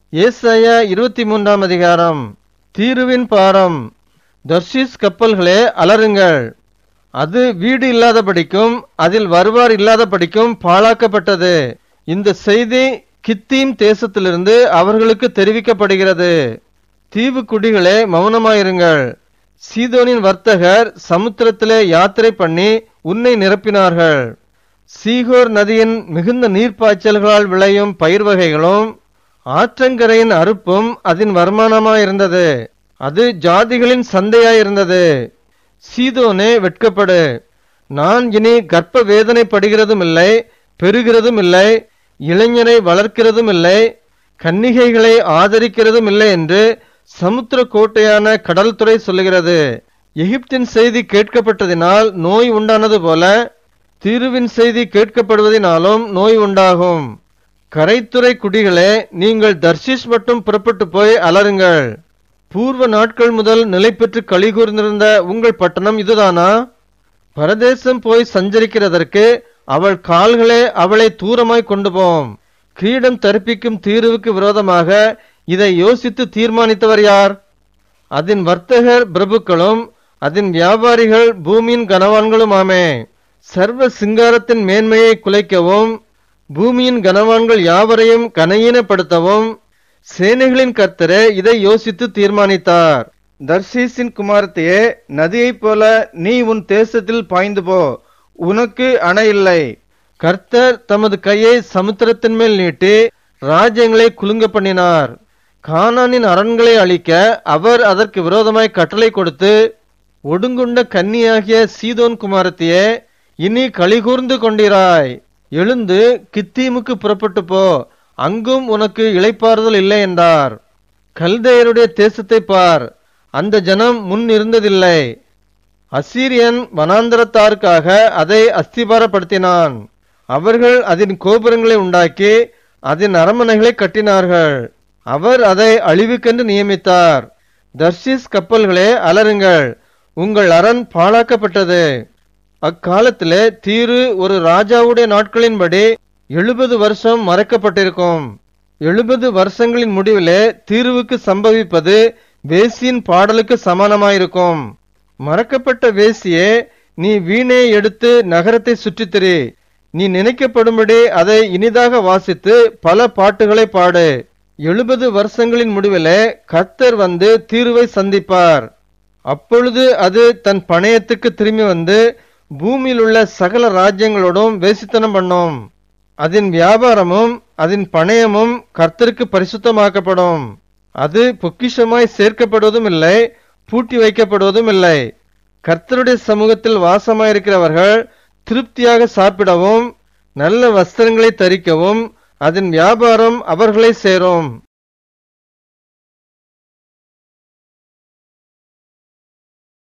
ஏசாயா 23 அதிகாரம். தீருவின் பாரம். தர்ஷீஸ் கப்பல்களே அலறுங்கள், அது வீடு இல்லாதபடிக்கும் அதில் வருவார் இல்லாதபடிக்கும் பாழாக்கப்பட்டது. இந்த செய்தி கித்தீம் தேசத்திலிருந்து அவர்களுக்கு தெரிவிக்கப்படுகிறது. தீவு குடிகளே மௌனமாயிருங்கள். சீதோனின் வர்த்தகர் சமுத்திரத்திலே யாத்திரை பண்ணி உன்னை நிரப்பினார்கள். சீகோர் நதியின் மிகுந்த நீர்ப்பாய்ச்சல்களால் விளையும் பயிர் வகைகளும் ஆற்றங்கரையின் அறுப்பும் அதன் வருமானமாயிருந்தது. அது ஜாதிகளின் சந்தையாயிருந்தது. சீதோனே வெட்கப்படு, நான் இனி கர்ப்ப வேதனைப்படுகிறதும் இல்லை, பெறுகிறதும் இல்லை, இளைஞரை வளர்க்கிறதும் இல்லை, கன்னிகைகளை ஆதரிக்கிறதும் இல்லை என்று சமுத்திர கோட்டையான கடல் துறை சொல்லுகிறது. எகிப்தின் செய்தி கேட்கப்பட்டதினால் நோய் உண்டானது போல தீருவின் செய்தி கேட்கப்படுவதினாலும் நோய் உண்டாகும். கரைத்துறை குடிகளே, நீங்கள் தர்ஷீஸ் மட்டும் புறப்பட்டு போய் அலறுங்கள். பூர்வ நாட்கள் முதல் நிலை பெற்று களிகூர்ந்திருந்த உங்கள் பட்டணம் இதுதானா? பரதேசம் போய் சஞ்சரிக்கிறதற்கு அவள் கால்களே அவளை தூரமாய் கொண்டு போம். கிரீடம் தரிப்பிக்கும் தீருவுக்கு விரோதமாக இதை யோசித்து தீர்மானித்தவர் யார்? அதன் வர்த்தகர் பிரபுக்களும் அதன் வியாபாரிகள் பூமியின் கனவான்களுமாமே. சர்வ சிங்காரத்தின் மேன்மையை குலைக்கவும் பூமியின் கனவான்கள் யாவரையும் கனஈனப்படுத்தவும் சேனைகளின் கர்த்தரே இதை யோசித்து தீர்மானித்தார். தர்ஷீஸின் குமாரத்தையே, நதியைப் போல நீ உன் தேசத்தில் பாய்ந்து போ, உனக்கு அணை இல்லை. கர்த்தர் தமது கையை சமுத்திரத்தின் மேல் நீட்டி ராஜ்யங்களை குலுங்க பண்ணினார். கானானின் அரண்களை அழிக்க அவர் அதற்கு விரோதமாய் கட்டளை கொடுத்து, ஒடுங்குண்ட கன்னியாகிய சீதோன் குமாரத்தையே, இனி களிகூர்ந்து கொண்டிராய். எழுந்து கித்தீமுக்கு புறப்பட்டு போ, அங்கும் உனக்கு இளைப்பாறுதல் இல்லை என்றார். கல்தேயருடைய தேசத்தை பார், அந்த ஜனம் முன் இருந்ததில்லை. அசீரியன் வனாந்தரத்தாருக்காக அதை அஸ்திபாரப்படுத்தினான். அவர்கள் அதன் கோபுரங்களை உண்டாக்கி அதன் அரண்மனைகளை கட்டினார்கள். அவர் அதை அழிவுக்கென்று நியமித்தார். தர்ஷீஸ் கப்பல்களே அலறுங்கள், உங்கள் அரண் பாழாக்கப்பட்டது. அக்காலத்திலே தீரு ஒரு ராஜாவுடைய நாட்களின்படி 70 வருஷம் மறைக்கப்பட்டிருக்கும். 70 வருஷங்களின் முடிவிலே தீருவுக்கு சம்பவிப்பது வேசியின் பாடலுக்கு சமானமாயிருக்கும். மறக்கப்பட்ட வேசியே, நீ வீணையை எடுத்து நகரத்தை சுற்றித்திரி. நீ நினைக்கப்படும்படி அதை இனிதாக வாசித்து பல பாட்டுகளை பாடு. 70 வருஷங்களின் முடிவிலே கர்த்தர் வந்து தீருவை சந்திப்பார். அப்பொழுது அது தன் பணயத்துக்கு திரும்பி வந்து பூமியில் உள்ள சகல ராஜ்யங்களோடும் வேசித்தனம் பண்ணும். அதன் வியாபாரமும் அதன் பணயமும் கர்த்தருக்கு பரிசுத்தமாக்கப்படும். அது பொக்கிஷமாய் சேர்க்கப்படுவதும் இல்லை, பூட்டி வைக்கப்படுவதும் இல்லை. கர்த்தருடைய சமூகத்தில் வாசமாயிருக்கிறவர்கள் திருப்தியாக சாப்பிடவும் நல்ல வஸ்திரங்களை தரிக்கவும் அதன் வியாபாரம் அவர்களை சேரும்.